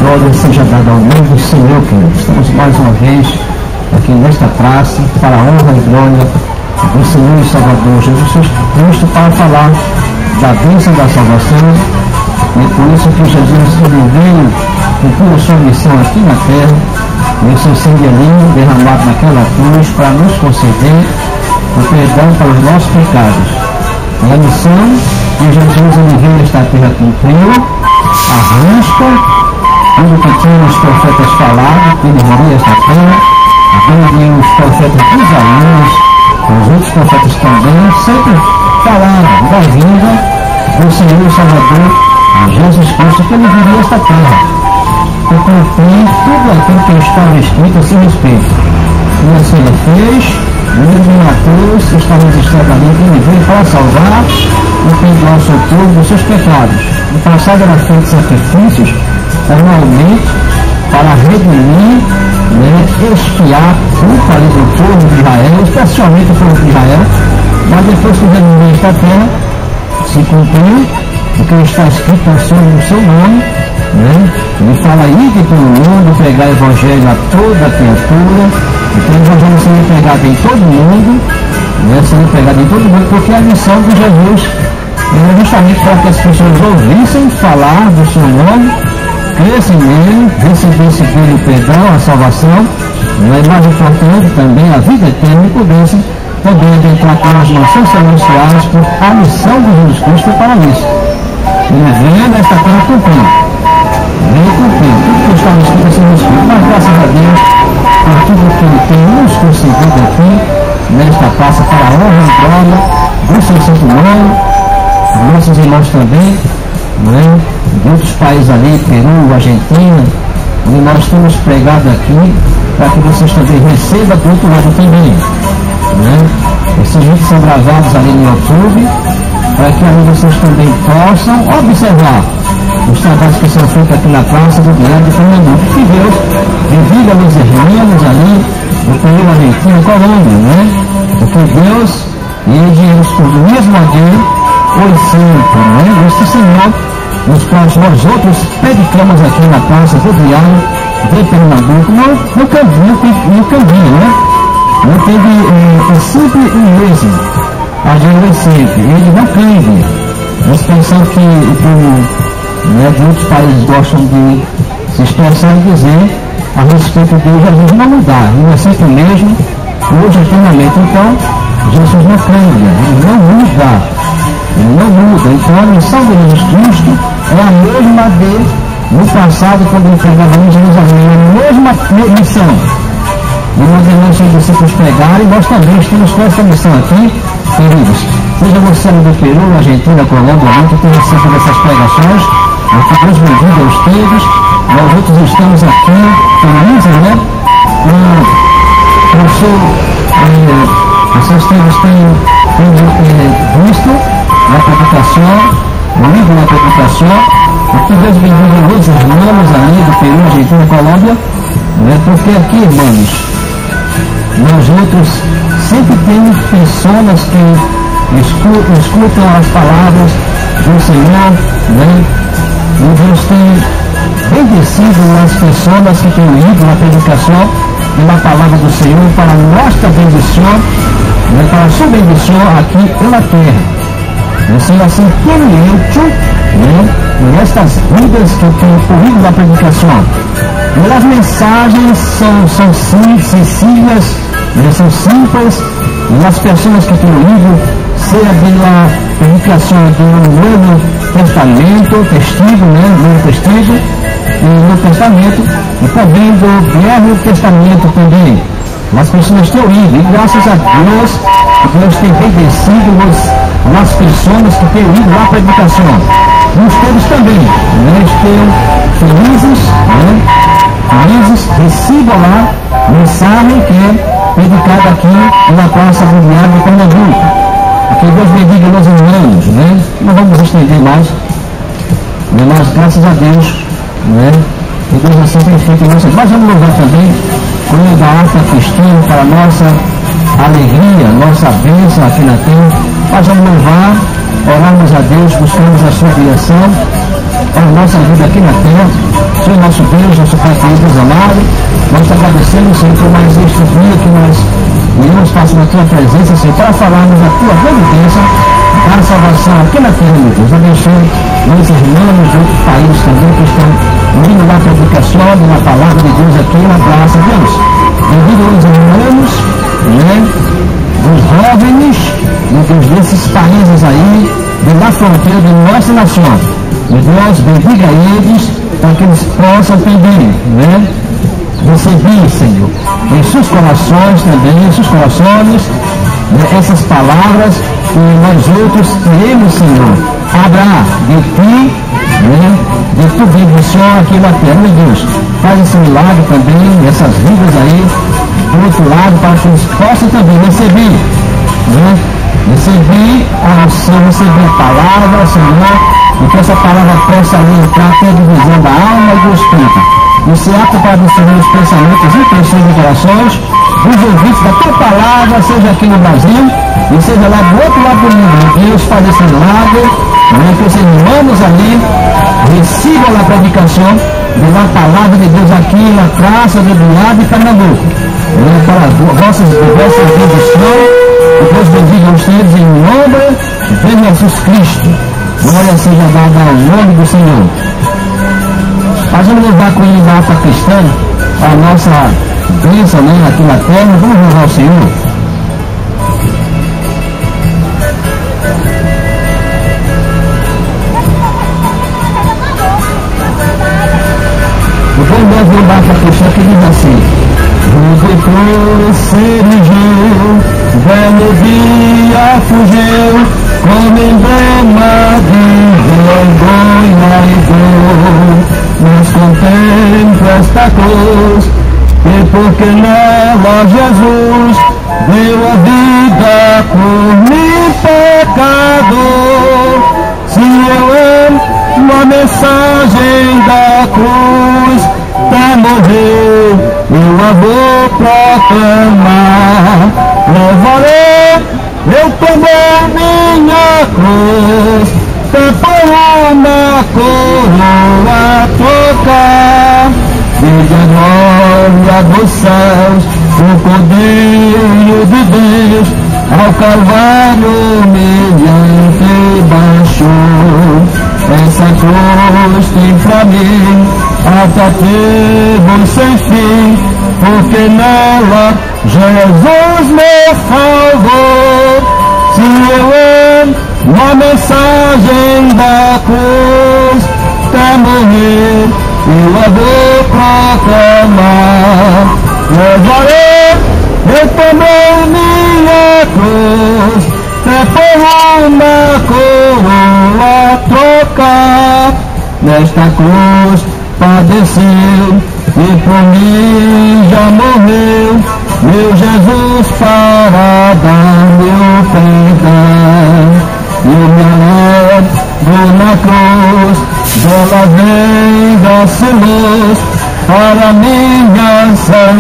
glória seja dada ao nome do Senhor, querido. Estamos mais uma vez aqui nesta praça para a honra e glória do Senhor e Salvador Jesus Cristo, para falar da bênção da salvação. E por isso que Jesus veio cumprir a sua missão aqui na terra, e o seu sangue derramado naquela cruz para nos conceder o perdão para os nossos pecados. E a missão que Jesus veio a esta terra cumpriu, arrisca tudo que tinha os profetas falado, que ele viria a esta terra, havia os profetas Isaías, os outros profetas também, sempre falaram da vinda do Senhor e Salvador Jesus Cristo, que ele viria a esta terra, e cumprir tudo aquilo que estava escrito a seu respeito. E assim ele fez. No livro de Mateus está registrado ali que ele veio para salvar e perdoar o seu povo dos seus pecados. No passado era feito sacrifícios, anualmente, para redimir, expiar culpa ali do povo de Israel, especialmente o povo de Israel. Mas depois que redimiu esta terra, se cumpriu o que está escrito no seu nome, ele fala aí que todo mundo pregar o evangelho a toda a criatura. Então o evangelho seria pregado em todo mundo, seria pregado em todo mundo, porque a missão de Jesus era justamente para que as pessoas ouvissem falar do seu nome, crescem nele, recebessem dele o perdão, a salvação, mas mais importante também a vida eterna, e pudessem também adentrar as nações celestiais, por a missão de Jesus Cristo para isso. Ele veio nesta terra cumprindo. Veio cumprindo tudo que estava escrito a seu respeito, mas graças a Deus por tudo que ele tem nos concedido aqui nesta praça para a honra e glória do seu santo nome, nossos irmãos também, de outros países ali, Peru, Argentina, onde nós temos pregado aqui, para que vocês também recebam do outro lado também. Esses vídeos são gravados ali no YouTube, para que ali vocês também possam observar os trabalhos que são feitos aqui na praça do Diário de Pernambuco, que Deus divide a los hermanos ali no Peru, Argentina, Colômbia, porque Deus, ele responde mesmo a Deus, hoje sempre, este Senhor, nos quais nós outros predicamos aqui na praça do Diário de Pernambuco, no caminho, não teve, é sempre o mesmo, agindo sempre, ele não cambia. Nós pensamos que de outros países gostam de se expressar e dizer a respeito de Jesus não mudar, ele é sempre o mesmo, hoje eternamente. Então, Jesus não cambia, ele não muda, Então, a missão de Jesus Cristo é a mesma dele no passado, quando ele pregava em Jerusalém, a mesma missão. E nós irmãos seus discípulos pregaram, e nós também estamos com essa missão aqui, queridos. Seja você do Peru, Argentina, Colômbia, que tem recebido essas pregações, que Deus bendiga os teus. Nós outros estamos aqui felizes, vocês têm visto na publicação, no livro da publicação, que Deus bendiga os irmãos ali do Peru, Argentina e Colômbia, porque aqui, irmãos, nós outros sempre temos pessoas que escutam as palavras do Senhor, e Deus tem bendecido as pessoas que têm lido a predicação e a palavra do Senhor para a nossa bendição, para a sua bendição aqui pela terra. Sendo assim permeante nestas vidas que têm corrido na predicação. E as mensagens são sensíveis, são simples, e as pessoas que têm lido, seja pela publicação do Novo Testamento, Novo Testigo, e Novo Testamento, e também do Velho Testamento também. As pessoas têm lido, e graças a Deus, Deus tem bendecido as pessoas que têm lido a predicação. E os todos também, estão felizes, recebam lá a mensagem que é predicada aqui na praça do Diário de Pernambuco. Que Deus bendiga os irmãos, não vamos estender mais, mas graças a Deus, que Deus assim tem feito em nossa. Mas vamos louvar também com a alta Cristina para a nossa alegria, nossa bênção aqui na terra. Mas vamos louvar, orarmos a Deus, buscamos a sua direção para a nossa vida aqui na terra. Senhor nosso Deus, neste dia que nós iremos passar na tua presença, Senhor, para falarmos da tua providência para a salvação aqui na terra, meu Deus. Abençoe meus irmãos de outros países também que estão vindo da publicação da palavra de Deus aqui na graça de Deus. Devido aos irmãos, dos jovens, desses países aí, da fronteira de nossa nação. Meu Deus, bendiga eles, para que eles possam também, receber, Senhor, em seus corações também, em seus corações, essas palavras que nós outros teremos, Senhor, para de ti, de tua bendição aqui na terra. Meu Deus, faz esse milagre também, nessas vidas aí, do outro lado, para que eles possam também receber, receber a unção, receber a palavra, Senhor, e que essa palavra possa entrar até a divisão da alma e do espírito. E se apto para discernir os pensamentos e intenções de corações dos ouvintes da tua palavra, seja aqui no Brasil e seja lá do outro lado do mundo. Deus, faz esse milagre, que os irmãos ali recebam a predicação da palavra de Deus aqui na praça do Diabo de Pernambuco. Para vossas diversas bendições, que Deus bendiga vocês em nome de Jesus Cristo. Glória seja dada ao nome do Senhor. Nós vamos levar com ele lá para cristã, a nossa bênção aqui na terra. Vamos louvar o Senhor. Depois nós vamos lá para cristã que diz assim: depois se dirigiu, velho dia fugiu, como emblema de vergonha e dor. Mas contempla esta cruz, e porque nela Jesus deu a vida por mim, pecador. Se eu amo a mensagem da cruz, até morrer eu a vou proclamar. Levarei, eu tomei minha cruz, por uma coroa tocar. Desde a glória dos céus, o Cordeiro de Deus, ao Calvário humilhante baixou. Essa cruz tem pra mim atrativo sem fim, porque nela Jesus me salvou. Se eu amo a mensagem da cruz, até morrer eu a vou proclamar. Levarei, eu tomei minha cruz, até por uma coroa trocar. Nesta cruz padeceu e por mim já morreu meu Jesus para dar meu perdão. E eu me alegro na cruz, dela vem doce luz para minha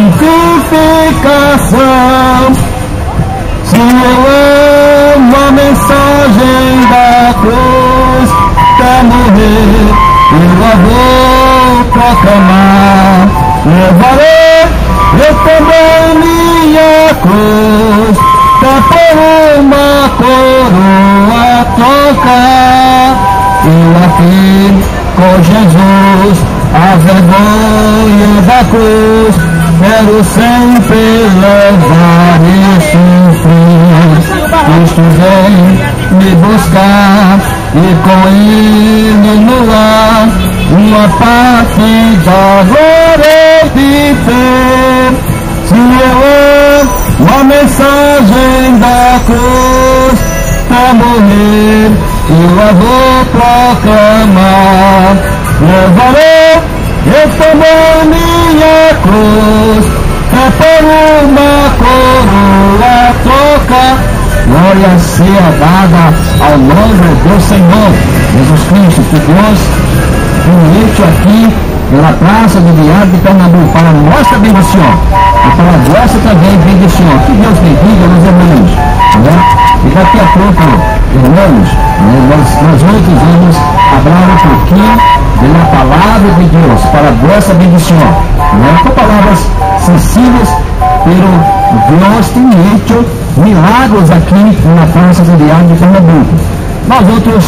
santificação. Se eu amo a mensagem da cruz, até morrer eu a vou proclamar. Levarei, eu também minha cruz, até por uma coroa tocar. Eu aqui com Jesus, a vergonha da cruz, quero sempre levar e sofrer. Cristo vem me buscar e com ele no ar uma parte da glória obter. Se eu amo a mensagem da cruz, para morrer eu a vou proclamar. Levarei, eu tomei minha cruz, é por uma coroa tocar. Glória seja dada ao nome do Senhor Jesus Cristo, que Deus unite aqui pela praça do Diabo de Pernambuco para a nossa bendição e para a vossa também bendição. Que Deus bendiga meus irmãos. E daqui a pouco, irmãos, nós outros vamos falar um pouquinho da palavra de Deus para a vossa bendição, com palavras sensíveis pero Dios tiene hecho milagros aqui na Praça do Diário de Pernambuco. Nós outros,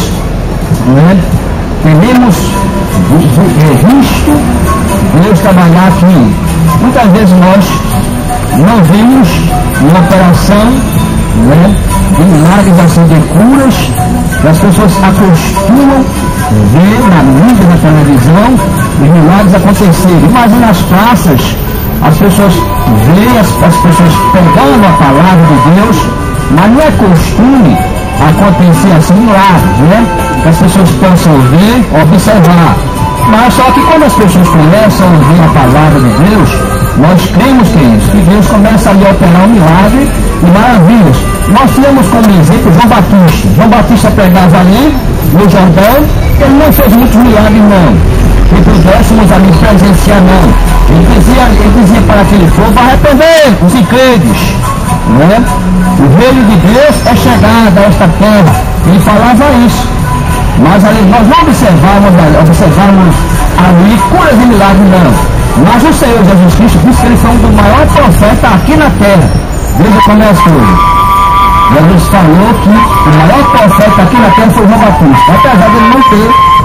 temos visto Deus trabalhar aqui. Muitas vezes nós não vemos uma operação de milagres assim, de curas, que as pessoas acostumam ver na mídia, na televisão, os milagres acontecerem. Imagina as praças, as pessoas veem as pessoas pegando a palavra de Deus, mas não é costume acontecer assim milagres, que as pessoas possam ver, observar. Mas só que quando as pessoas começam a ouvir a palavra de Deus, nós cremos que é isso, que Deus começa ali a operar um milagre e maravilhas. Nós temos como exemplo João Batista. João Batista pregava ali no Jordão, ele não fez muitos milagres não, que pudéssemos ali presenciar não. Ele dizia para aquele povo, arrepender os incrédulos, o reino de Deus é chegado a esta terra. Ele falava isso. Mas ali, nós não observamos ali curas e milagres não. Mas o Senhor Jesus Cristo disse que ele foi um dos maiores profetas aqui na terra. Veja como é as coisas. Jesus falou que o maior profeta aqui na terra foi João Batista. Apesar de ele não ter,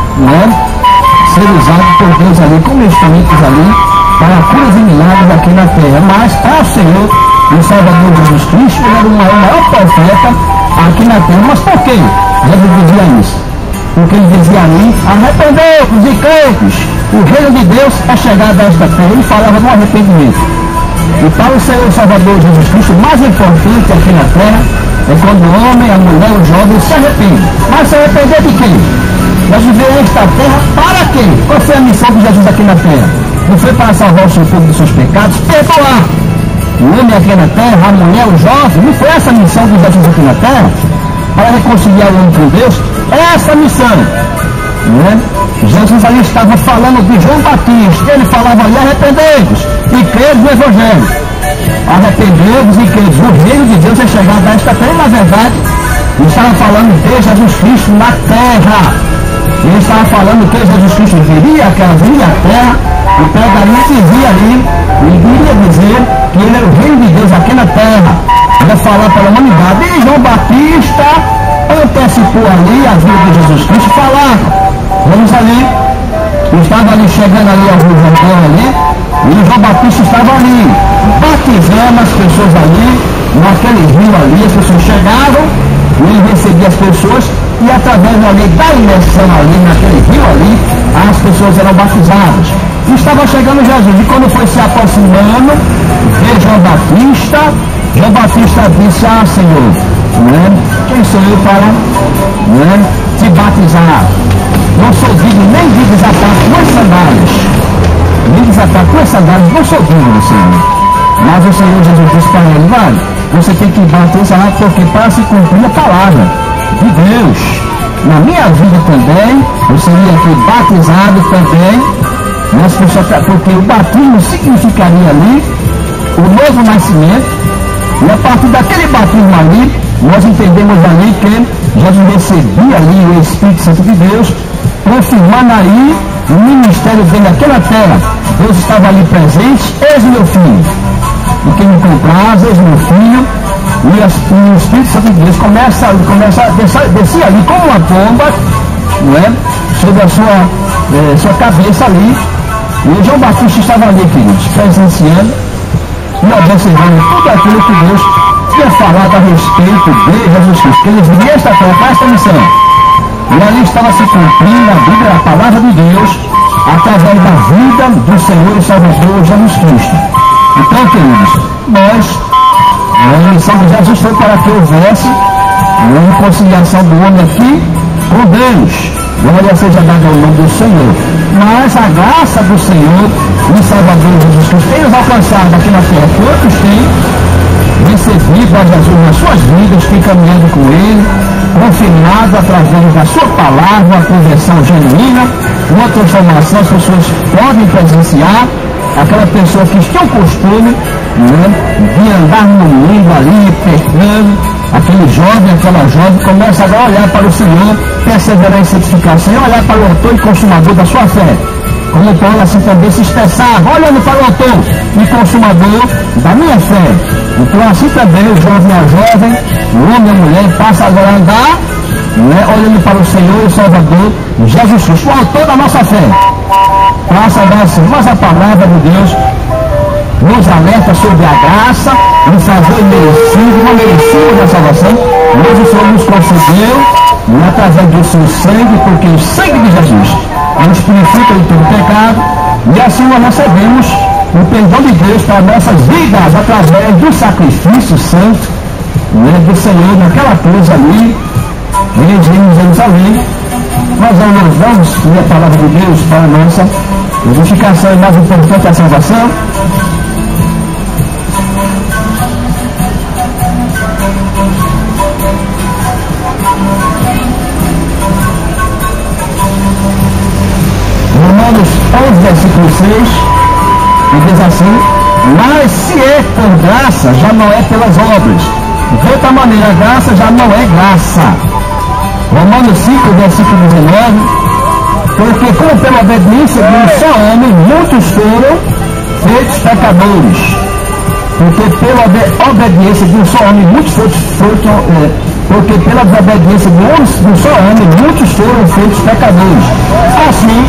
ser usado por Deus ali, como instrumentos ali, para curas e milagres aqui na terra. Mas para o Senhor, o Salvador Jesus Cristo, ele era o maior profeta aqui na terra. Mas por quê? Jesus dizia isso. Porque ele dizia ali, arrependeu-vos e crentes, o reino de Deus é chegado a esta terra. Ele falava do arrependimento. E para o Senhor Salvador Jesus Cristo, o mais importante aqui na terra é quando o homem, a mulher, o jovem se arrepende. Mas se arrepender de quê? Nós vivemos esta terra para quê? Qual foi a missão de Jesus aqui na terra? Não foi para salvar o seu povo dos seus pecados? Perdoar. O homem aqui na terra, a mulher, o jovem, não foi essa a missão de Jesus aqui na terra? Para reconciliar o homem com Deus? É essa a missão. Jesus ali estava falando de João Batista. Ele falava ali, arrependei-vos e crede no Evangelho. Arrependei-vos e crede. O reino de Deus é chegado a esta terra. Na verdade, ele estava falando de Jesus Cristo na terra. Ele estava falando que Jesus Cristo viria à terra e pregaria e dizia ali, e iria dizer que ele era o reino de Deus aqui na terra. Ele ia falar para a humanidade. E João Batista antecipou ali a vida de Jesus Cristo, falava. Vamos ali, estava ali chegando ali ao Rio Jordão ali, e João Batista estava ali, batizando as pessoas ali, naquele rio ali, as pessoas chegavam, e ele recebia as pessoas, e através ali da imersão ali, naquele rio ali, as pessoas eram batizadas. E estava chegando Jesus, e quando foi se aproximando de João Batista disse, Senhor, quem sou eu para te batizar? Não sou digno nem de desatar tuas sandálias. Não sou digno, Senhor. Mas o Senhor Jesus disse para ele, vai, você tem que batizar porque para se cumprir a palavra de Deus. Na minha vida também, eu seria aqui batizado também, mas porque o batismo significaria ali o novo nascimento. E a partir daquele batismo ali, nós entendemos ali que Jesus recebia ali o Espírito Santo de Deus, confirmando aí o ministério dele naquela terra. Deus estava ali presente, eis meu filho, e quem me compraz, eis meu filho, e o Espírito Santo de Deus começa a descer ali como uma pomba, sobre a sua cabeça ali, e João Batista estava ali, queridos, presenciando e observando tudo aquilo que Deus tinha falado a respeito de Jesus Cristo, que ele viria esta terra para esta missão. E ali estava se cumprindo a Bíblia, a palavra de Deus, através da vida do Senhor e Salvador Jesus Cristo. Então, queridos, a missão de Jesus foi para que houvesse a reconciliação do homem aqui com Deus. Glória seja dada ao nome do Senhor. Mas a graça do Senhor e Salvador Jesus Cristo tem nos alcançado aqui na terra. Quantos têm recebido a Jesus nas suas vidas, têm caminhado com Ele, confirmado através da sua palavra, a conversão genuína, uma transformação, as pessoas podem presenciar, aquela pessoa que tinha o costume de andar no mundo ali, pecando, aquele jovem, aquela jovem, começa agora a olhar para o Senhor, perseverar em santificação, e olhar para o autor e consumador da sua fé. como Paulo assim também se expressava, olhando para o autor e consumador da minha fé. Então assim também o jovem e a jovem, o homem e a mulher, passa agora a andar, olhando para o Senhor e o Salvador, Jesus Cristo, o autor da nossa fé. Passa a dar assim, mas a palavra de Deus nos alerta sobre a graça, nos fazer merecido, não merecemos a salvação, mas o Senhor nos concedeu, através do seu sangue, porque o sangue de Jesus nos purifica de todo pecado, e assim nós recebemos o perdão de Deus para nossas vidas, através do sacrifício santo do Senhor, naquela cruz ali, em Jerusalém. Nós vamos ler a palavra de Deus para a nossa justificação e mais importante a salvação. Romanos 11, versículo 6, e diz assim: mas se é por graça, já não é pelas obras. De outra maneira, a graça já não é graça. Romanos 5, versículo 19, porque como pela obediência de um só homem, muitos foram feitos pecadores. Porque pela obediência de um só homem, muitos porque pela desobediência de um só homem, muitos foram feitos pecadores. Assim,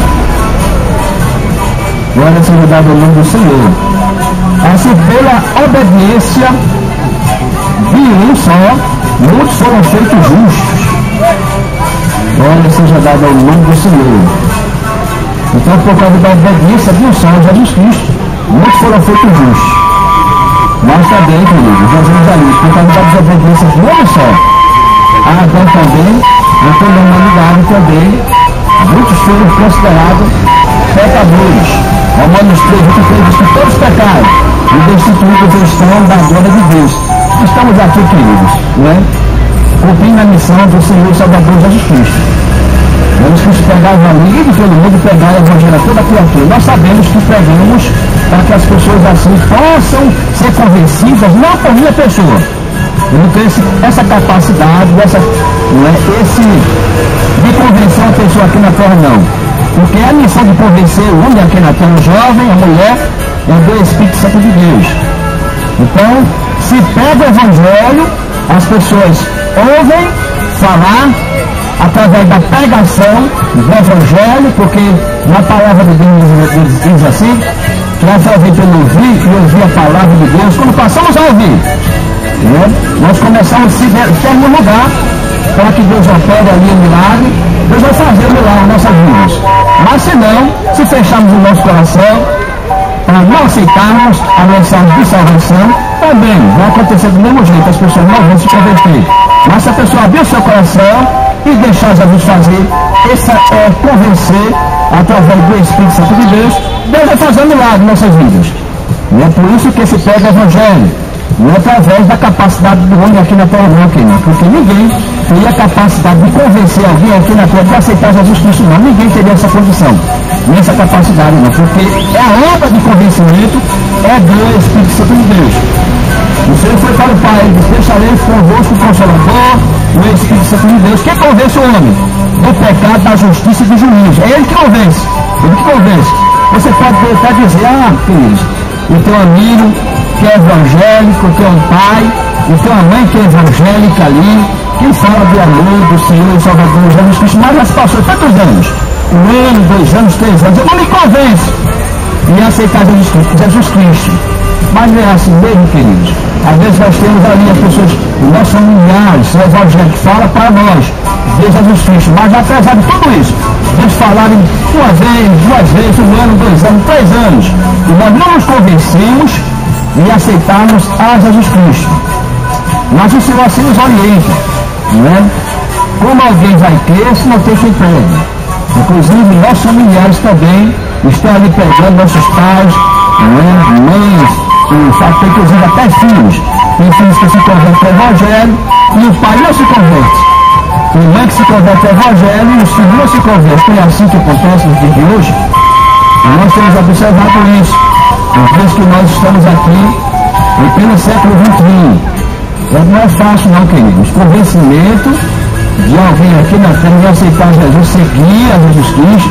glória seja dada ao nome do Senhor. Assim, pela obediência de um só, muitos foram feitos justos. Glória seja dada ao nome do Senhor. Então, por causa da obediência de um só, Jesus Cristo, muitos foram feitos justos. Mas também, queridos, nós vemos ali, por causa da desobediência de um só, Adão também, em toda a humanidade também, muitos foram considerados pecadores. Romanos 3, 23 diz que todos pecaram e destituídos estão da glória de Deus. Estamos aqui, queridos, cumprindo a missão do Senhor Salvador Jesus Cristo. Jesus Cristo pregava ali e de todo mundo pegar o evangelho a toda a criatura. Nós sabemos que pregamos para que as pessoas assim possam ser convencidas, não por minha pessoa. Eu não tenho essa capacidade, de convencer a pessoa aqui na terra, não. Porque a missão de convencer o homem aqui na terra, o jovem, a mulher, é do Espírito Santo de Deus. Então, se pega o evangelho, as pessoas ouvem falar através da pregação do evangelho, porque na palavra de Deus diz assim, que nós ouvir pelo ouvir e ouvir a palavra de Deus. Quando passamos a ouvir, nós começamos a se ter um lugar para que Deus opere ali o milagre. Deus vai fazer o milagre em nossas vidas. Mas se não, se fecharmos o nosso coração para não aceitarmos a mensagem de salvação, também vai acontecer do mesmo jeito, as pessoas não vão se converter. Mas se a pessoa abrir o seu coração e deixar Jesus fazer, essa é convencer através do Espírito Santo de Deus, Deus vai fazer um milagre em nossas vidas. E é por isso que se pega o evangelho, não é através da capacidade do homem aqui na terra, não, querido, porque ninguém teria a capacidade de convencer alguém aqui na terra de aceitar Jesus Cristo, não. Ninguém teria essa condição, nem essa capacidade, não, porque a obra de convencimento é do Espírito Santo de Deus. O Senhor foi para o Pai, ele disse: deixarei convosco o Consolador, o Espírito Santo de Deus. Quem convence o homem do pecado, da justiça e do juízo? É ele que convence. Ele que convence. Você pode até dizer: queridos, o teu amigo que é evangélico, o teu pai, o teu mãe que é evangélica ali, que fala do amor do Senhor e Salvador Jesus Cristo, mas já se passou tantos anos, 1 ano, 2 anos, 3 anos, eu não me convenço em aceitar Jesus Cristo. Mas não é assim mesmo, queridos. Às vezes nós temos ali as pessoas, nossos familiares, o evangelho que fala para nós de Jesus Cristo, mas apesar de tudo isso, eles falarem uma vez, 2 vezes, 1 ano, 2 anos, 3 anos, e nós não nos convencemos e aceitarmos a Jesus Cristo. Mas o Senhor assim nos orienta, Como alguém vai crer se não tem quem pregue? Inclusive, nossos familiares também estão ali pregando, nossos pais, mães, inclusive até filhos. Tem filhos que se convertem ao Evangelho e o pai não se converte. Tem mãe que se converte ao Evangelho e os filhos não se convertem. É assim que acontece nos dias de hoje. E nós temos observado isso. Desde que nós estamos aqui em pleno século XXI. Não é fácil não, queridos. Convencimento de alguém aqui na terra de aceitar Jesus, seguir a Jesus Cristo,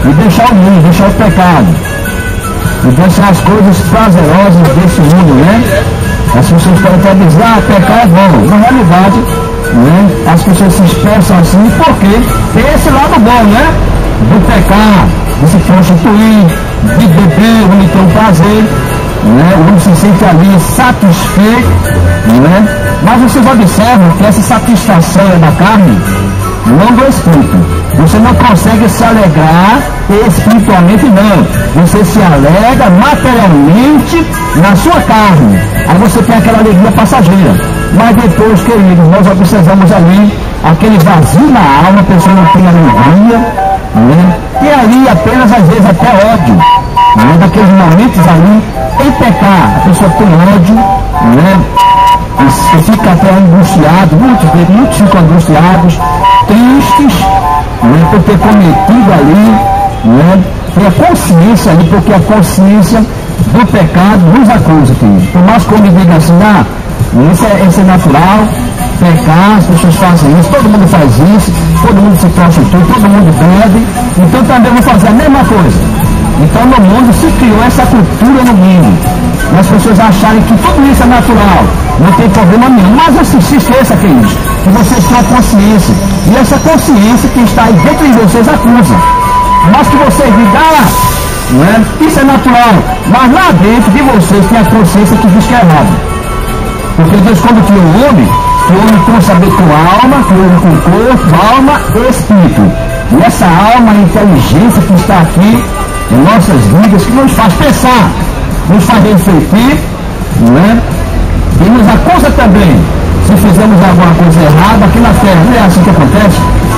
e deixar o mundo, deixar o pecado, e deixar as coisas prazerosas desse mundo, né? As pessoas podem até dizer, pecar é bom. Na realidade, né, as pessoas se expressam assim porque tem esse lado bom, né? Do pecar, de se prostituir, de beber, de ter um prazer, né? O homem se sente ali satisfeito, né? Mas vocês observam que essa satisfação é da carne, não do espírito. Você não consegue se alegrar espiritualmente, não. Você se alegra materialmente na sua carne. Aí você tem aquela alegria passageira. Mas depois, queridos, nós observamos ali aquele vazio na alma, a pessoa não tem alegria, né? E ali apenas às vezes até ódio, né? Daqueles momentos ali em pecar, a pessoa tem ódio, né? E fica até angustiado, muitos ficam angustiados, tristes, né? Por ter cometido ali, né? Tem a consciência ali, porque a consciência do pecado nos acusa, querido. Por mais que eu me diga assim, isso é natural, pecar, as pessoas fazem isso, todo mundo faz isso, todo mundo se prostitui, todo mundo bebe, então também vou fazer a mesma coisa. Então no mundo se criou essa cultura no mundo, as pessoas acharem que tudo isso é natural, não tem problema nenhum, mas assim, se esqueça, queridos, que vocês têm a consciência, e essa consciência que está aí dentro de vocês acusa, mas que vocês digam, né, isso é natural, mas lá dentro de vocês tem a consciência que diz que é errado. Porque Deus, quando criou o homem com saber com alma, criou com corpo, alma e espírito. E essa alma, a inteligência que está aqui em nossas vidas, que nos faz pensar, nos faz refletir, né? E nos acusa também, se fizermos alguma coisa errada aqui na terra. Não é assim que acontece?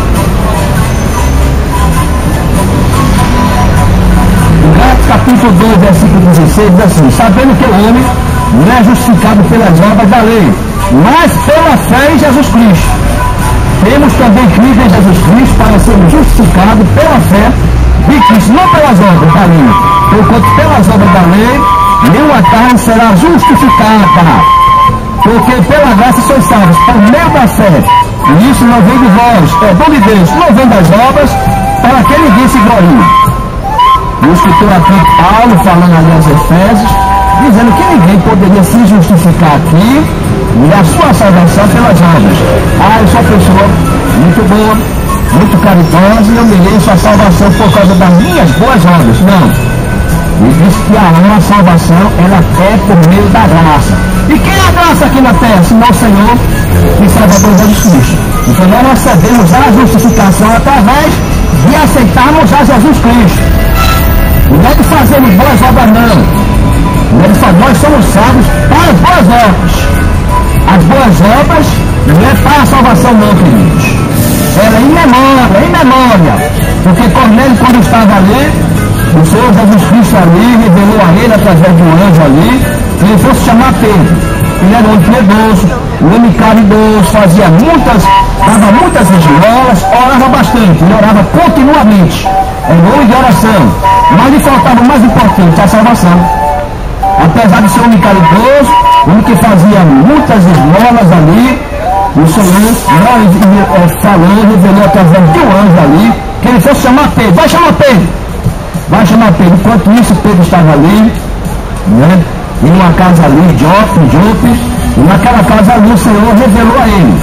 Em Gálatas capítulo 2, versículo 16, diz assim: sabendo que o homem não é justificado pelas obras da lei, mas pela fé em Jesus Cristo. Temos também crido em Jesus Cristo para sermos justificados pela fé de Cristo, não pelas obras da lei. Porquanto pelas obras da lei, nenhuma carne será justificada. Porque pela graça sois salvos, por meio da fé. E isso não vem de vós, é dom de Deus, não vem das obras, para que ninguém se glorie. O escritor aqui, Paulo, falando ali aos Efésios, dizendo que ninguém poderia se justificar aqui e a sua salvação pelas obras. Eu sou uma pessoa muito boa, muito caridosa e eu mereço a salvação por causa das minhas boas obras. Não. Ele diz que a salvação ela é por meio da graça. E quem é a graça aqui na terra? Senão o Senhor e Salvador Jesus Cristo. Então nós recebemos a justificação através de aceitarmos a Jesus Cristo. Não é de fazermos boas obras, não. Nós somos salvos para as boas obras. As boas obras não é para a salvação, não, queridos. Ela é em memória. Porque Cornélio, quando estava ali, o Senhor Jesus Cristo ali revelou a ele através de um anjo ali, que ele fosse chamar Pedro. Ele era um homem piedoso, um homem caridoso, dava muitas esmolas, orava bastante, ele orava continuamente. Era um homem de oração. Mas lhe faltava o mais importante, a salvação. Apesar de ser um homem caridoso, um que fazia muitas esmolas ali, o Senhor falou, revelou através de um anjo ali, que ele fosse chamar Pedro. Vai chamar Pedro. Enquanto isso, Pedro estava ali, né, em uma casa ali, de Jope, e naquela casa ali o Senhor revelou a ele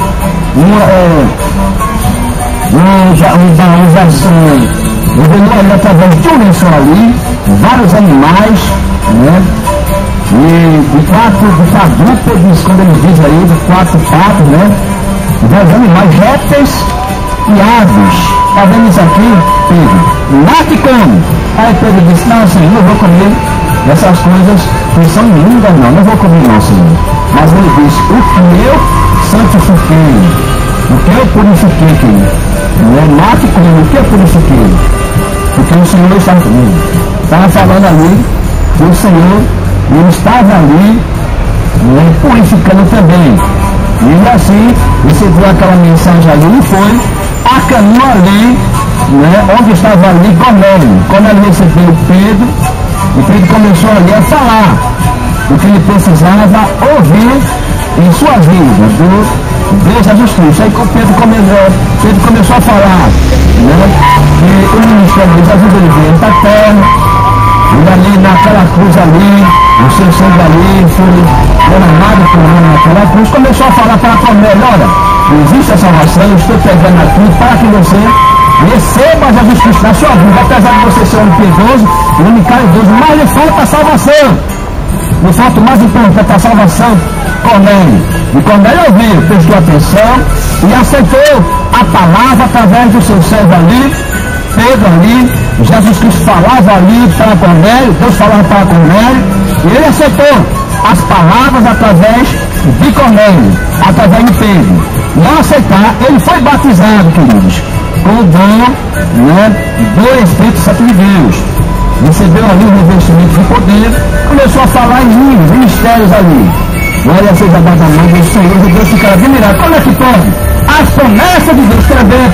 revelou a ele através de um lençol ali, vários animais, né? E de quadrúpedes, quando ele diz aí, de 4 patas, né? Vários animais, répteis e aves. Está vendo isso aqui, Pedro? Mate e come. Aí Pedro disse: não, Senhor, não vou comer essas coisas que são lindas, não vou comer, não, Senhor. Mas ele disse: o que eu santifiquei, o que eu purifiquei, querido. Não é mate e come, o que eu purifiquei. Porque o Senhor estava comigo. Estava falando ali que o Senhor, ele estava ali, né, purificando também. E assim, recebeu aquela mensagem ali e foi a caminho ali, né, onde estava ali Cornélio. Quando ele recebeu Pedro, e Pedro começou ali a falar o que ele precisava ouvir em sua vida, de Jesus Cristo. Aí Pedro começou a falar, né, que o ministério de Jesus ele veio para a terra, e ali naquela cruz ali, o seu sangue ali foi derramado por ele naquela cruz. Começou a falar para Cornélio: olha, existe a salvação, eu estou pegando aqui para que você receba Jesus Cristo na sua vida, apesar de você ser um piedoso, um homem caridoso, mas lhe falta a salvação. Lhe falta o mais importante, a salvação. Cornélio. E Cornélio ouviu, prestou atenção e aceitou a palavra através do seu servo ali, Pedro ali. Jesus Cristo falava ali para Cornélio, Deus falava para Cornélio, e ele aceitou as palavras através de Cornélio, através de Pedro. E ao aceitar, ele foi batizado, queridos, com o dom, né, do Espírito Santo de Deus. Recebeu ali o revestimento de poder, começou a falar em línguas, mistérios ali. Glória seja dada a mão do Senhor, e Deus fica admirado. Como é que pode? As promessas de Deus também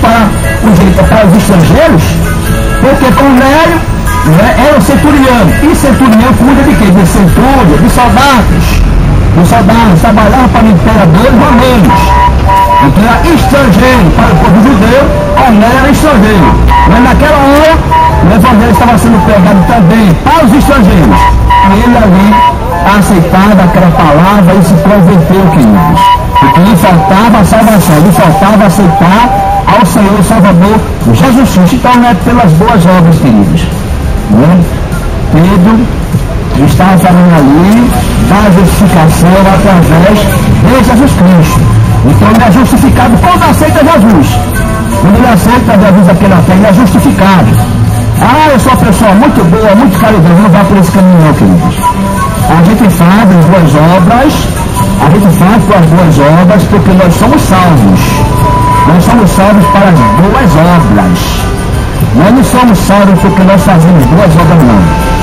para os estrangeiros, porque Cornélio, né, era o centurião, e centurião cuida de quê? De centúria, de soldados. Os soldados trabalhavam para imperadores romanos. Então era estrangeiro para o povo judeu, Cornélio era estrangeiro. Mas naquela hora, o evangelho estava sendo pregado também para os estrangeiros. E ele ali, aceitava aquela palavra e se converteu, queridos. Porque lhe faltava a salvação, lhe faltava aceitar ao Senhor Salvador Jesus Cristo. Então não é pelas boas obras, queridos. Né? Pedro estava falando ali da justificação através de Jesus Cristo. Então ele é justificado quando aceita Jesus. Quando ele aceita Jesus aqui na terra, ele é justificado. Ah, eu sou uma pessoa muito boa, muito caridosa, não vá por esse caminho não, queridos. A gente faz as boas obras, a gente faz com as boas obras porque nós somos salvos. Nós somos salvos para as boas obras. Nós não somos salvos porque nós fazemos boas obras, não.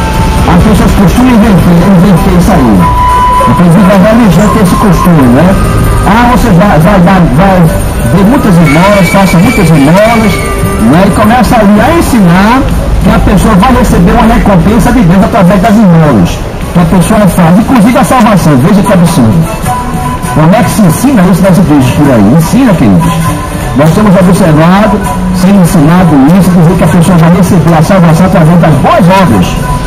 As pessoas costumam inventar isso aí. Inclusive a religião tem esse costume, né? Ah, você vai ver muitas esmolas, faça muitas esmolas, né? E começa ali a ensinar que a pessoa vai receber uma recompensa de Deus através das esmolas que a pessoa faz, inclusive a salvação. Veja que absurdo. Como é que se ensina isso nas igrejas por aí? Ensina, queridos. Nós temos observado, sendo ensinado isso, dizer que a pessoa já recebeu a salvação através das boas obras.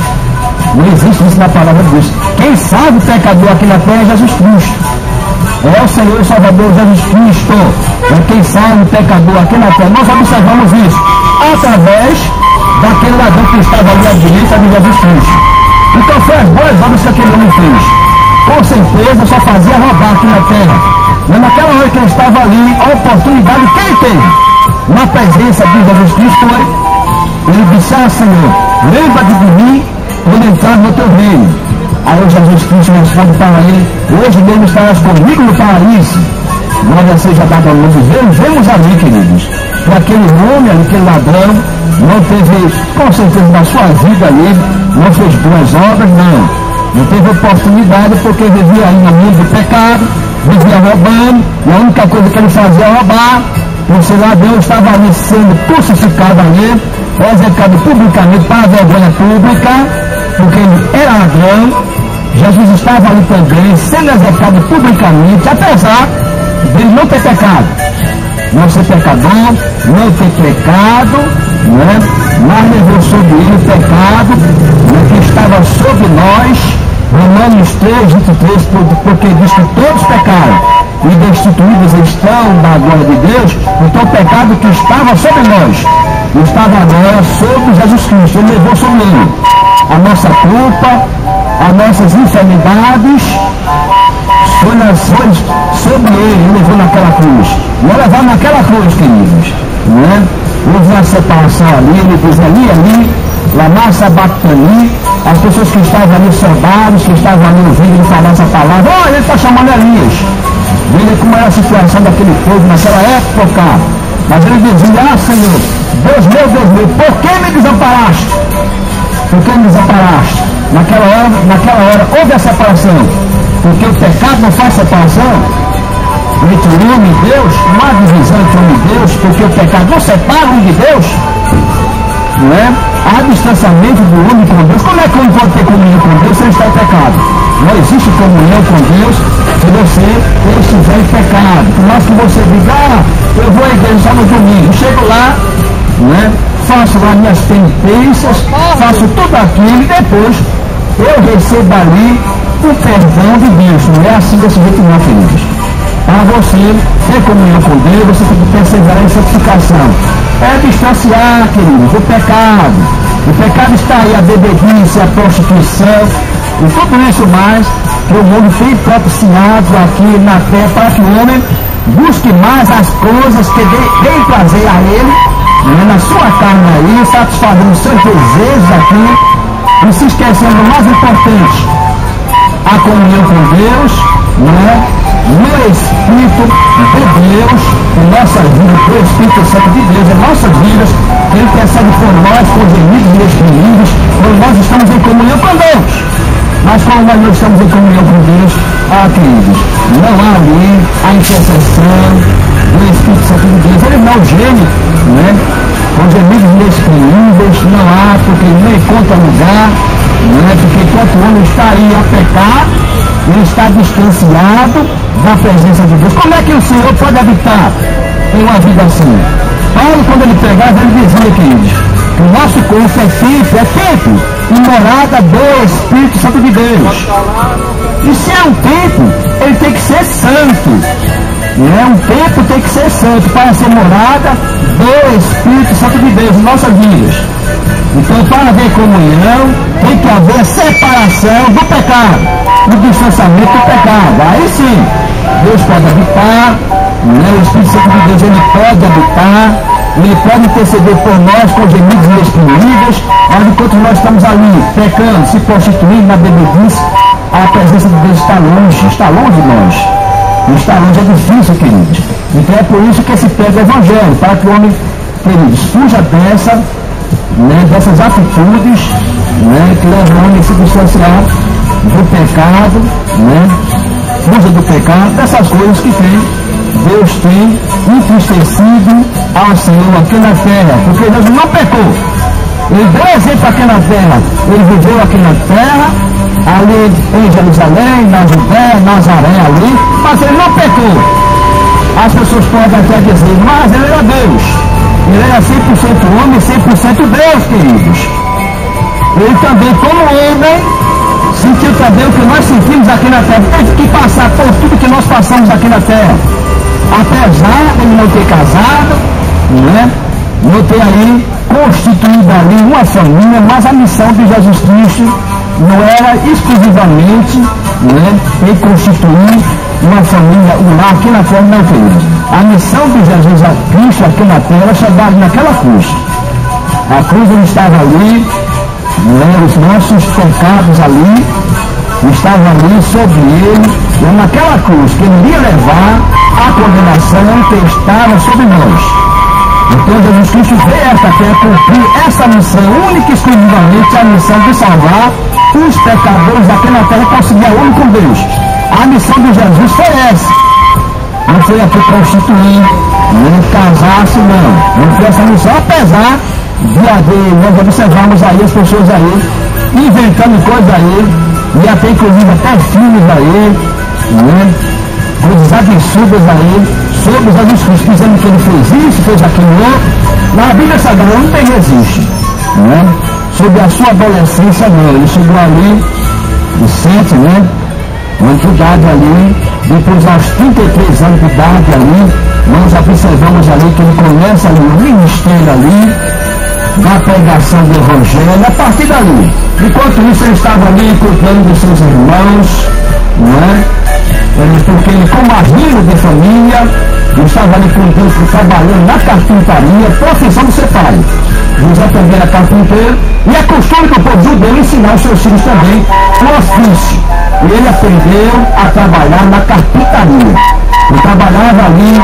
Não existe isso na palavra de Deus. Quem salva o pecador aqui na terra é Jesus Cristo. É o Senhor e Salvador Jesus Cristo. É quem salva o pecador aqui na terra. Nós observamos isso através daquele ladrão que estava ali à direita de Jesus Cristo. Então foi as boas obras que aquele homem fez. Com certeza só fazia roubar aqui na terra. Mas naquela hora que ele estava ali, a oportunidade que ele teve, na presença de Jesus Cristo, ele disse: ah, Senhor, lembra-te de mim quando entrar no teu reino. Aí Jesus Cristo responde para ele: hoje mesmo estarás comigo no paraíso. Glória seja dada a Deus. Vemos ali, queridos, que aquele homem, aquele ladrão, não teve, com certeza, na sua vida ali, não fez boas obras, não. Não teve oportunidade porque vivia aí no mundo do pecado, vivia roubando, e a única coisa que ele fazia era roubar. O seu ladrão estava ali sendo crucificado ali, executado publicamente para a vergonha pública, porque ele era ladrão. Jesus estava ali também, sendo executado publicamente, apesar de ele não ter pecado. Não ser pecador, não ter pecado, né? Mas levou sobre ele o pecado, né, que estava sobre nós. Romanos 3:23, porque diz que todos pecaram e destituídos estão da glória de Deus. Então o pecado que estava sobre nós estava agora sobre Jesus Cristo. Ele levou sobre ele a nossa culpa, as nossas enfermidades, foi sobre ele levou naquela cruz. Nós levamos naquela cruz, queridos, né? Houve a separação ali, ele diz ali, Lamar Sabatani, as pessoas que estavam ali, soldados, que estavam ali ouvindo ele falar essa palavra: olha, ele está chamando Elias. Veja como era a situação daquele povo naquela época. Mas ele dizia: ah, Senhor, Deus meu, por que me desamparaste? Por que me desamparaste? Naquela hora houve a separação, porque o pecado não faz separação entre o homem e Deus, não há divisão entre o homem e Deus, porque o pecado não separa o homem de Deus, não é? Há distanciamento do homem com Deus. Como é que o homem pode ter comunhão com Deus sem estar em pecado? Não existe comunhão com Deus se você estiver em pecado. Por mais que você diga, eu vou à igreja só no domingo, chego lá, né, faço lá minhas penitências, faço tudo aquilo e depois eu recebo ali o perdão de Deus. Não é assim desse jeito não, queridos. Para você ter comunhão com Deus, você tem que perseverar em santificação. É distanciar, queridos, o pecado. O pecado está aí, a bebedice, a prostituição e tudo isso mais que o mundo tem propiciado aqui na terra para que o homem busque mais as coisas que deem prazer a ele, né, na sua carne aí, satisfazendo os seus desejos aqui e se esquecendo do mais importante, a comunhão com Deus, né, no Espírito de Deus, em nossa vida, o Espírito Santo de Deus, em nossas vidas, que Ele percebe por nós, com gemidos e exprimíveis, quando nós estamos em comunhão com Deus. Mas quando nós não estamos em comunhão com Deus, queridos, não há ali a intercessão do Espírito Santo de Deus. Ele não geme, né, com gemidos inexprimíveis, não há, porque ele não encontra lugar, né, porque enquanto o homem está aí a pecar, ele está distanciado da presença de Deus. Como é que o Senhor pode habitar em uma vida assim? Paulo, quando ele pregava, ele dizia, queridos, que o nosso corpo é templo e morada do Espírito Santo de Deus. E se é um templo, ele tem que ser santo. Um templo tem que ser santo para ser morada do Espírito Santo de Deus em nossas vidas. Então, para haver comunhão, tem que haver separação do pecado, o distanciamento do pecado. Aí sim, Deus pode habitar, o Espírito Santo de Deus ele pode habitar, ele pode interceder por nós com gemidos inexprimíveis, mas enquanto nós estamos ali pecando, se prostituindo na bebedice, a presença de Deus está longe de nós. Está longe, é difícil, queridos. Então é por isso que se pede o Evangelho, para que o homem, queridos, fuja dessas atitudes, que levam o homem a se distanciar do pecado, fuja do pecado, dessas coisas que Deus tem entristecido ao Senhor aqui na terra, porque Deus não pecou. Ele deu exemplo aqui na terra, ele viveu aqui na terra, ali em Jerusalém, na Judéia, Nazaré ali, mas ele não pecou. As pessoas podem até dizer, mas ele era Deus. Ele era 100% homem e 100% Deus, queridos. Ele também, como homem, sentiu também o que nós sentimos aqui na terra. Teve que passar por tudo que nós passamos aqui na terra. Apesar de ele não ter casado, não ter aí constituído ali uma família, mas a missão de Jesus Cristo não era exclusivamente em constituir uma família, um lar aqui na terra, não, queridos. A missão de Jesus Cristo aqui na terra era chegar naquela cruz. A cruz ele estava ali, os nossos pecados ali, estavam ali sobre ele, e naquela cruz que ele iria levar a condenação que estava sobre nós. Então Jesus Cristo veio a esta terra cumprir essa missão, única e exclusivamente a missão de salvar os pecadores aqui na terra, conseguir a um com Deus. A missão de Jesus foi essa. Não foi aqui constituir, nem casar-se, não foi essa missão, apesar de haver, nós observamos aí as pessoas aí, inventando coisas aí, e até inclusive até filmes aí, coisas absurdas aí, sobre Jesus Cristo, dizendo que ele fez isso, fez aquilo outro. Na Bíblia Sagrada não tem registro, sobre a sua adolescência não. Ele chegou ali, de 7, muito idade ali, depois aos 33 anos de idade ali, nós observamos ali que ele começa ali o ministério ali, da pregação do Evangelho, a partir dali. Enquanto isso ele estava ali cuidando dos seus irmãos, porque ele, como marido de família, estava ali com Deus, trabalhando na carpintaria, profissão do seu pai. José também era carpinteiro, e é costume do povo judeu ensinar os seus filhos também o ofício. E ele aprendeu a trabalhar na carpintaria. Ele trabalhava ali,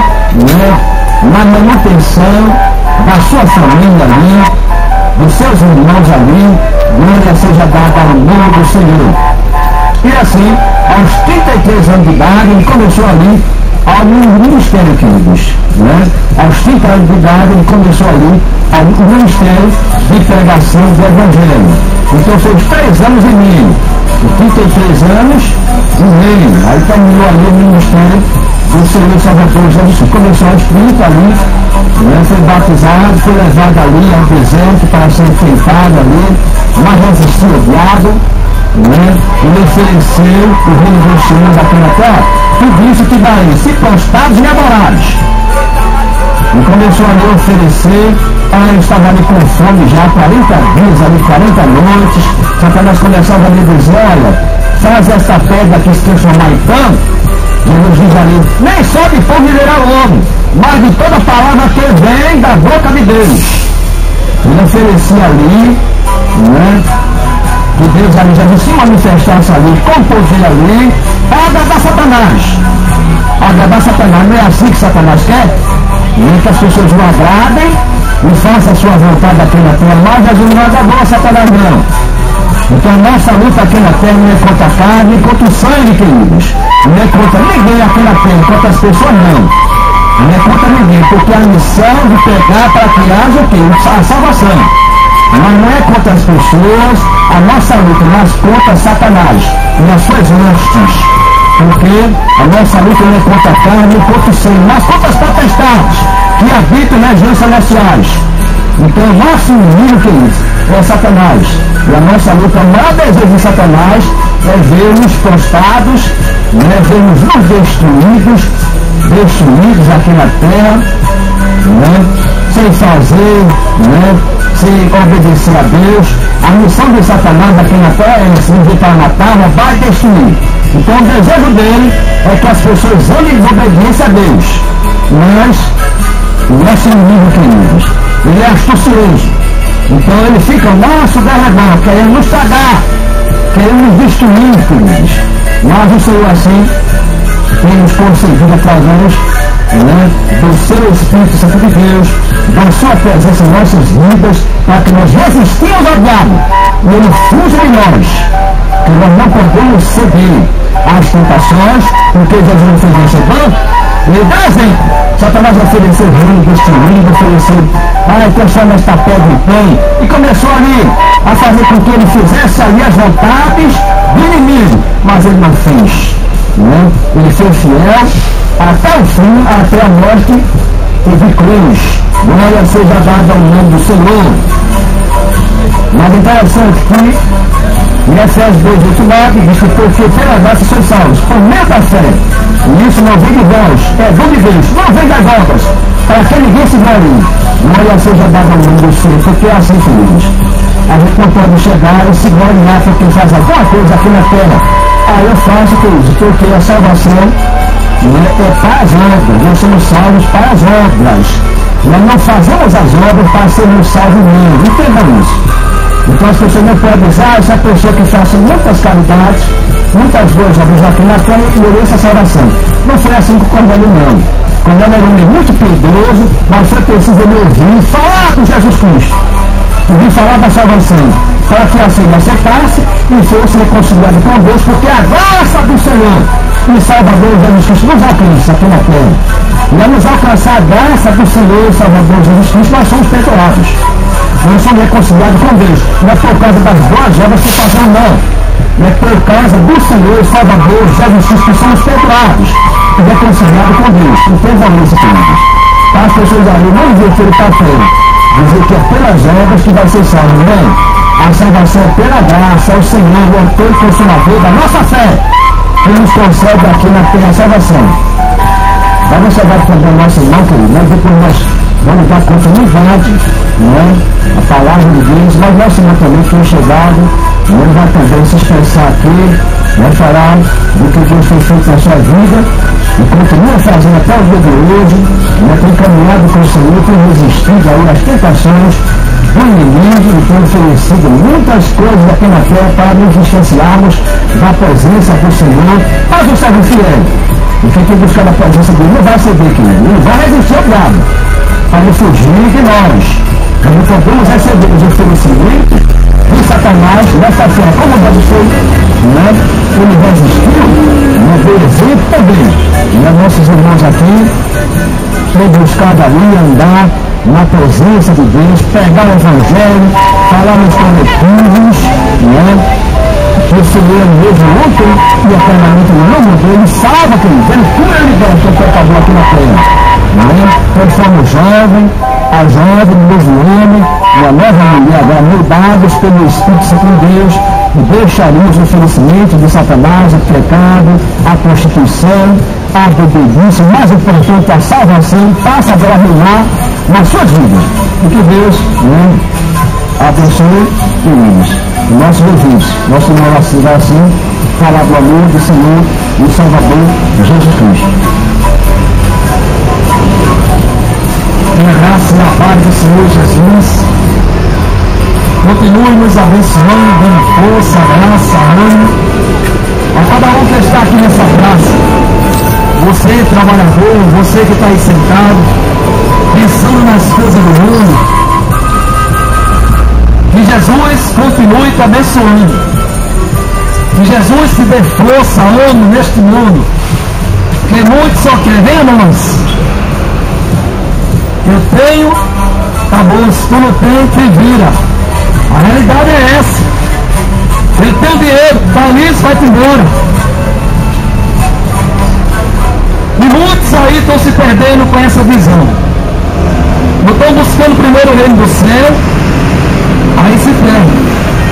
na manutenção da sua família ali, dos seus irmãos ali, glória seja dada ao nome do Senhor. E assim, aos 33 anos de idade, ele começou ali ao ministério, queridos. Aos 30 anos de idade, ele começou ali ao ministério de pregação do Evangelho. Então, foi os 3 anos e meio 33 anos e meio. Aí terminou ali o ministério do Senhor Salvador Jesus. Começou a espírito ali, né, foi batizado, foi levado ali ao deserto para ser enfrentado ali, mas resistiu ao diabo, né? Ele ofereceu o reino do Senhor daquela terra, tudo isso que daí, se prostrados e adorados. E começou ali a oferecer, ele estava ali com fome já, 40 dias, ali 40 noites. Satanás começava a lhe dizer, olha, faz essa pedra aqui se transformar em pão. Jesus diz ali, nem só de pão viverá o homem, mas de toda palavra que vem da boca de Deus. Ele oferecia ali, né, que Deus ali já se manifestasse ali, com poder ali, para agradar Satanás. Agradar Satanás, não é assim que Satanás quer? Nem que as pessoas não agradem e façam a sua vontade aqui na terra, mas Jesus não agradou a Satanás não. Então a nossa luta aqui na terra não é contra a carne, nem contra o sangue, queridos. Não é contra ninguém aqui na terra, contra as pessoas não. Não é contra ninguém, porque a missão de pegar para que haja o quê? A salvação. Mas não é contra as pessoas, a nossa luta, mas contra Satanás e as suas hostes. Porque a nossa luta não é contra a carne, nem contra o sangue, mas contra as potestades que habitam nas regiões celestiais. Então o nosso inimigo, queridos, é Satanás. E a nossa luta, o maior desejo de Satanás é ver-nos prostrados, né, ver-nos destruídos aqui na terra, né, sem fazer, né, sem obedecer a Deus. A missão de Satanás aqui na terra é essa, vir para matar, roubar e destruir. Então o desejo dele é que as pessoas andem em obediência a Deus. Mas o nosso inimigo, queridos, ele é astucioso. Então ele fica ao nosso derredor, querendo nos tragar, querendo nos destruir, queridos. Mas o Senhor assim tem nos concedido através, né, do seu Espírito Santo de Deus, da sua presença em nossas vidas, para que nós resistimos ao diabo e ele fuja de nós. Que nós não podemos ceder às tentações, porque Jesus não fez isso bom. Ele dá exemplo. Satanás ofereceu reino destruído, ofereceu, transforma esta pedra em pão, e começou ali a fazer com que ele fizesse ali as vontades do inimigo, mas ele não fez, né? Ele foi fiel até o fim, até a morte e de cruz. Glória seja dada ao nome do Senhor. Mas interessante que em Efésios 2:8 diz que porque pela graça sois salvos, por meio da fé. E isso não vem de vós, é dom de Deus, não vem das obras, para que ninguém se glorie. Glória seja dada ao nome do Senhor, porque é assim, queridos. A gente não pode chegar e se gloriar para quem faz alguma coisa aqui na terra. Aí eu faço, queridos, porque a salvação, né, é para as obras, nós somos salvos para as obras. Nós não fazemos as obras para sermos salvos mesmo, entendam isso. Então as pessoas não podem dizer, essa pessoa que faz muitas caridades, muitas boas obras aqui na terra, merece a salvação. Não foi assim com o Cornélio, não. Cornélio era um homem muito piedoso, mas foi preciso ele ouvir falar com Jesus Cristo. Ouvir falar da salvação, para que assim ele aceitasse e fosse reconciliado com Deus, porque a graça do Senhor e Salvador Jesus Cristo nos alcança aqui na terra. E ao nos alcançar a graça do Senhor e Salvador Jesus Cristo, nós somos perdoados. Nós somos reconciliados com Deus. Não é por causa das boas obras que fazemos, não. Não é por causa do Senhor e Salvador Jesus Cristo que somos perdoados e reconciliados com Deus. Entendam isso, queridos. Para as pessoas ali não ver que ele está feio, dizer que é pelas obras que vai ser salvo, não. A salvação é pela graça, é o Senhor, o autor e consumador da nossa fé, que nos concede aqui na terra a salvação. Vamos chegar para o nosso irmão, querido, mas depois nós vamos dar continuidade, né, a palavra de Deus, mas nosso irmão também foi chegado, ele vai também se expressar aqui, vai falar do que Deus tem feito na sua vida e continua fazendo até o dia de hoje, né, tem caminhado com o Senhor, tem resistido aí às tentações do inimigo e tem oferecido muitas coisas aqui na terra para nos distanciarmos da presença do Senhor, mas o servo fiel. E quem tem buscado a presença dele não vai ceder, querido, ele vai resistir ao diabo, para ele fugir de nós. Nós não podemos receber os oferecimentos de Satanás nessa fé. Como deve ser, né? Ele resistiu, né? Deu exemplo também. E nossos irmãos aqui têm buscado ali andar na presença de Deus, pregar o Evangelho, falar nos coletivos, né? Que o Senhor mesmo ontem e eternamente não mudou. Ele salva, querido. Ele cura e liberta o pecador aqui na terra. Transforma o jovem, a jovem, o novo homem, uma nova mulher, agora moldados pelo Espírito Santo de Deus, e deixaríamos o oferecimento de Satanás, o pecado, a prostituição, a bebedice, mais importante, a salvação, passa agora a reinar nas suas vidas. E que Deus abençoe e nossos ouvintes. Nosso Senhor vai assim falar do amor do Senhor e do Salvador Jesus Cristo. Que a graça e a paz do Senhor Jesus continue nos abençoando, dando força, graça, ânimo a cada um que está aqui nessa praça. Você, trabalhador, você que está aí sentado, pensando nas coisas do mundo, que Jesus continue te abençoando, que Jesus te dê força, ânimo neste mundo, que muitos só querem, venha a nós. Eu tenho, tá bom, se tu não tem, te vira. A realidade é essa. Eu tenho dinheiro, tá nisso, vai-te embora. E muitos aí estão se perdendo com essa visão. Não estão buscando primeiro o reino do céu, aí se perdem.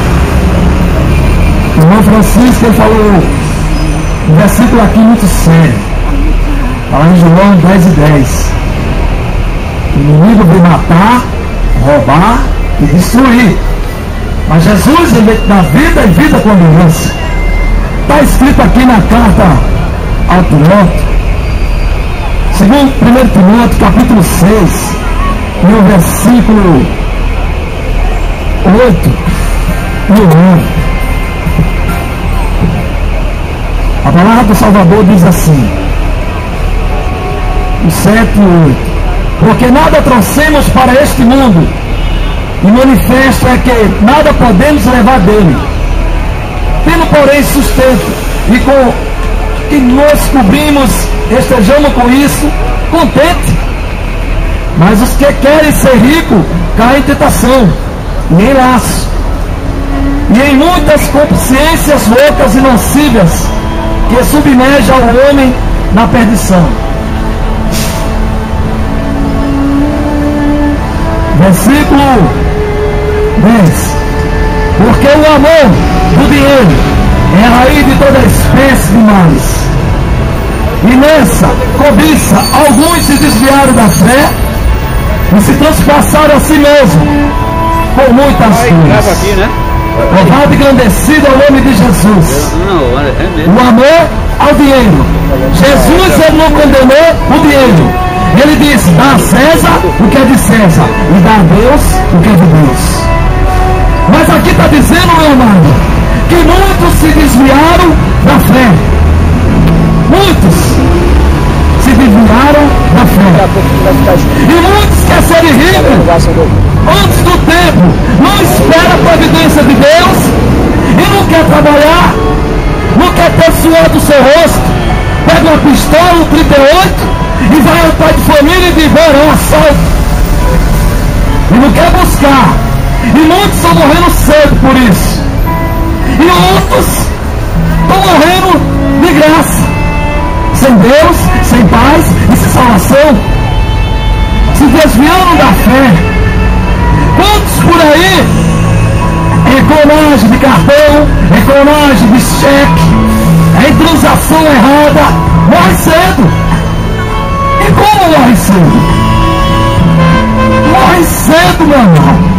O irmão Francisco, ele falou um versículo aqui muito sério. Está em João 10:10. O inimigo veio matar, roubar e destruir. Mas Jesus, ele veio dar vida e vida com abundância. Está escrito aqui na carta ao Timóteo, segundo 1 Timóteo, capítulo 6, no versículo 8 e 9. A palavra do Salvador diz assim, o 7 e 8. Porque nada trouxemos para este mundo, e manifesto é que nada podemos levar dele. Tendo, porém, sustento, e com que nós cobrimos, estejamos com isso, contente. Mas os que querem ser ricos, caem em tentação, e em laço, e em muitas consciências loucas e nocivas, que submergem ao homem na perdição. Versículo 10. Porque o amor do dinheiro é a raiz de toda espécie de males. E nessa cobiça, alguns se desviaram da fé e se transpassaram a si mesmo com muitas coisas. Louvado e engrandecido é o nome de Jesus. O amor ao dinheiro. Jesus, ele não condenou o dinheiro. Ele disse, dá a César o que é de César e dá a Deus o que é de Deus. Mas aqui está dizendo, meu amado, que muitos se desviaram da fé. Muitos se desviaram da fé. E muitos querem ser ricos antes do tempo. Não espera a providência de Deus e não quer trabalhar, não quer ter suor do seu rosto. Pega uma pistola, um 38 e vai ao pai de família e diz, verão, assalto. E não quer buscar. E muitos estão morrendo cedo por isso. E outros estão morrendo de graça. Sem Deus, sem paz e sem salvação. Se desviando da fé. Quantos por aí? Clonagem de cartão, clonagem de cheque, transação errada, morre cedo. E como morre cedo? Morre cedo, meu irmão.